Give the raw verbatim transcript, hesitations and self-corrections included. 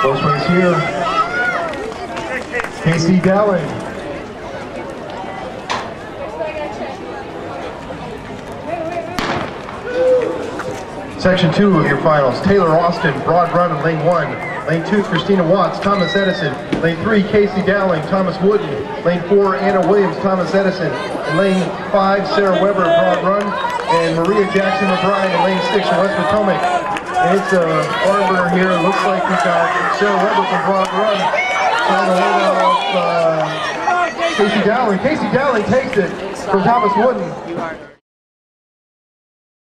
Close race here. Casey Dowling. Section two of your finals, Taylor Austin, broad run in lane one. Lane two, Christina Watts, Thomas Edison. Lane three, Casey Dowling, Thomas Wootton. Lane four, Anna Williams, Thomas Edison. And lane five, Sarah Weber, broad run. And Maria Jackson McBride in lane six from West Potomac. And it's a arbiter here. It looks like we've got Sarah Weber from broad run trying to hold off uh, Casey Dowling. Casey Dowling takes it from Thomas Wootton.